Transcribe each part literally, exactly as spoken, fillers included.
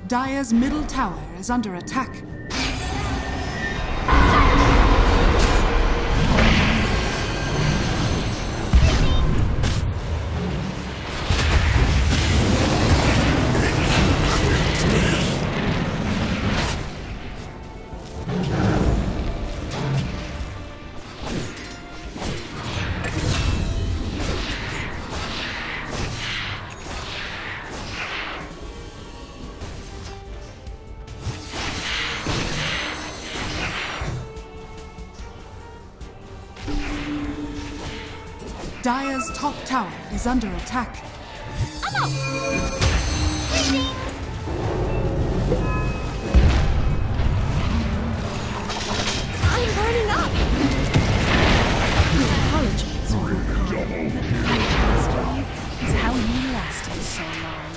Dire's middle tower is under attack. Dire's top tower is under attack. I'm out! Greetings! I'm burning up! Apologies for your comment. It's how you lasted so long.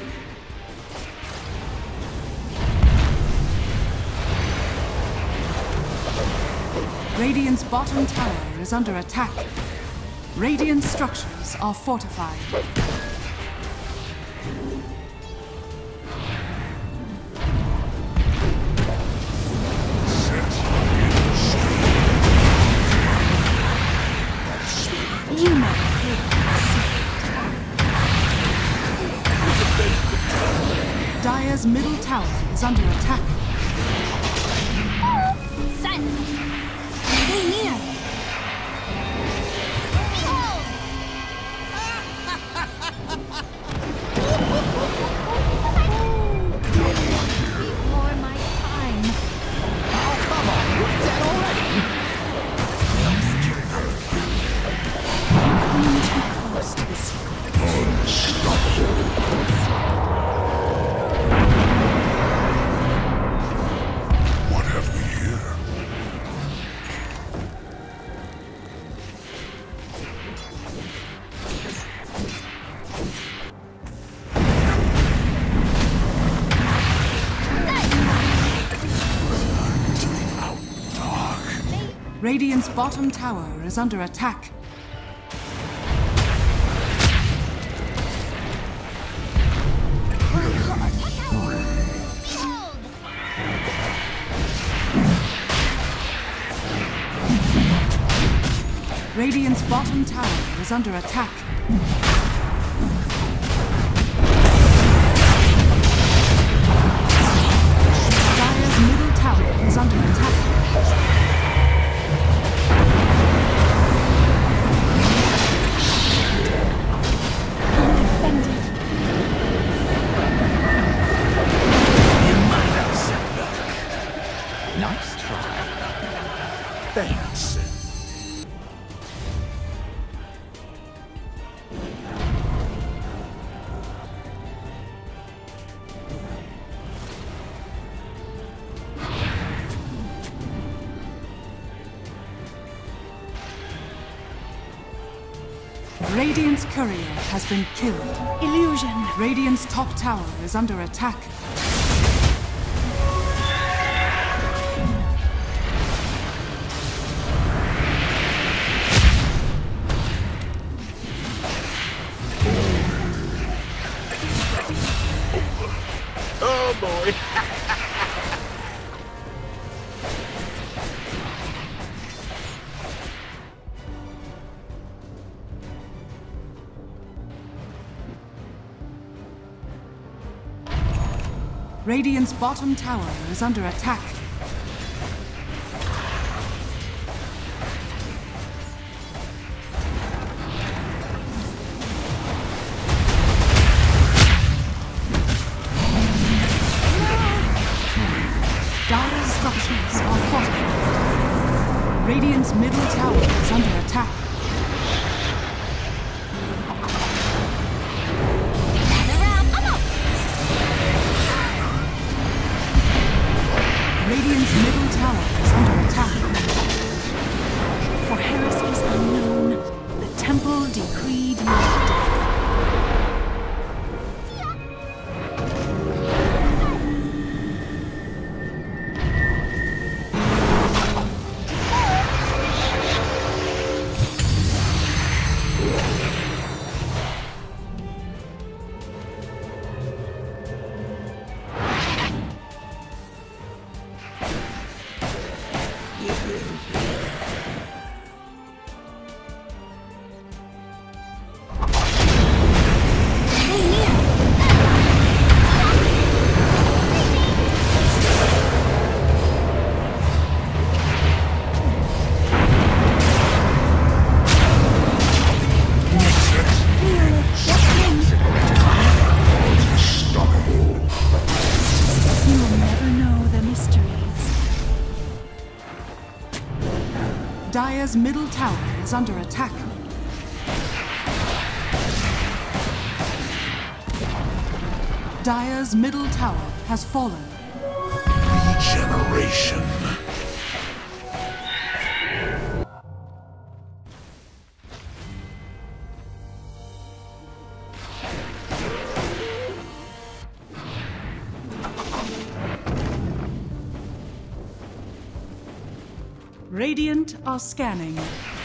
Radiant's bottom tower is under attack. Radiant structures are fortified. You might Dire's middle tower is under attack. Silence! Stay near! before my time. Oh, come on, you're dead already! Coming too close to the secret. What have we here? Radiant's bottom tower is under attack. Radiant's bottom tower is under attack. Dire's middle tower is under attack. Nice try. Thanks. Radiant's courier has been killed. Illusion. Radiant's top tower is under attack. Oh boy. Radiant's bottom tower is under attack. Dire's structures are fortified. Radiant's middle tower is under attack. Radiant's middle tower is under attack. For heresies unknown, the temple decreed my death. Dire's middle tower is under attack. Dire's middle tower has fallen. Regeneration. Radiant are scanning.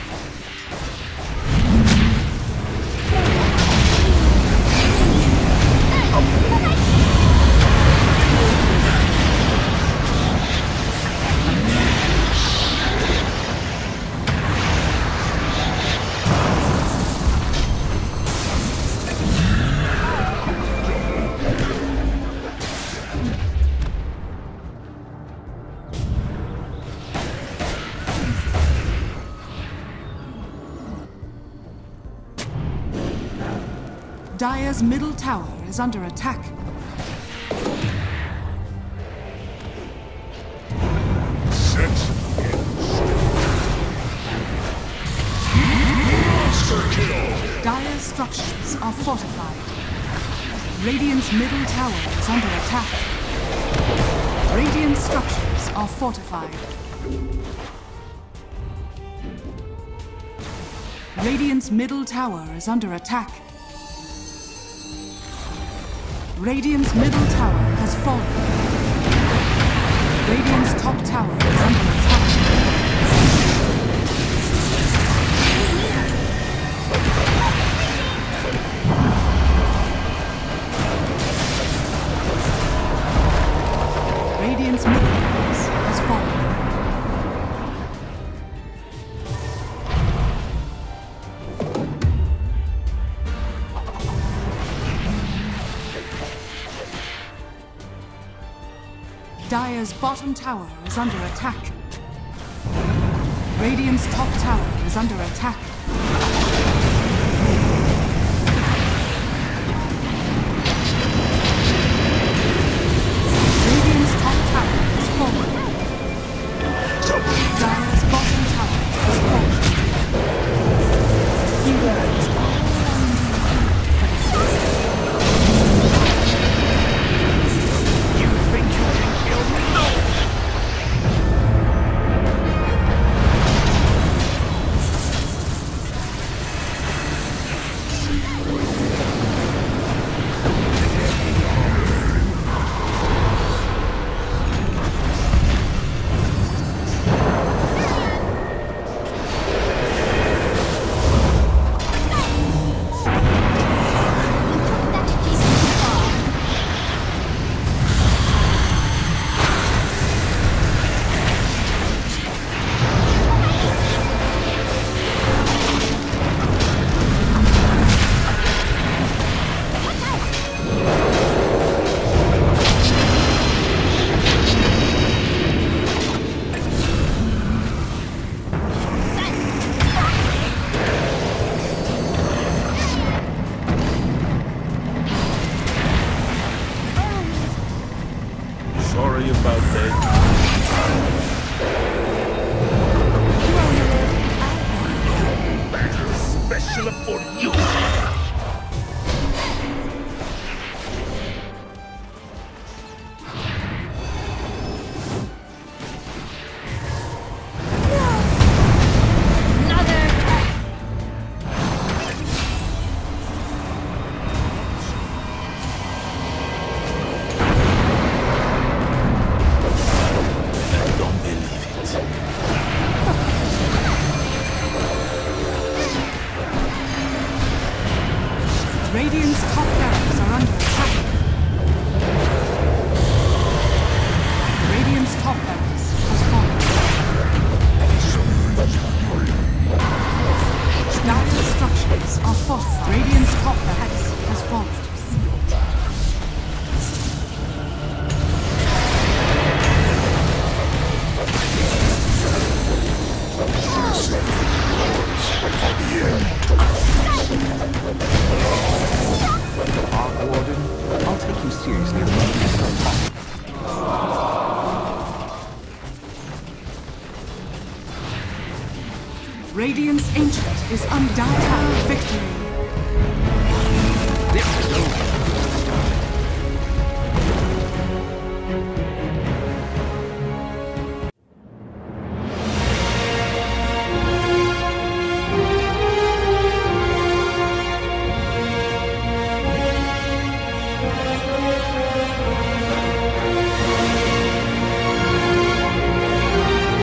Dire's middle tower is under attack. Set Monster kill. Dire's structures are fortified. Radiant's middle tower is under attack. Radiant structures are fortified. Radiant's middle tower is under attack. Radiant's middle tower has fallen. Radiant's top tower is under attack. Radiant's middle base has fallen. Dire's bottom tower is under attack. Radiant's top tower is under attack. Radiant's top tower is fallen. Dire's bottom tower is fallen. Heroes Sorry about that. Special for you. Radiant's top barracks are under attack. Radiant's top barracks has fallen. Dire's structures are fortified. Radiant's top barracks has fallen. Warden, I'll take you seriously the moment you start talking. Radiant's Ancient is undying. Victory.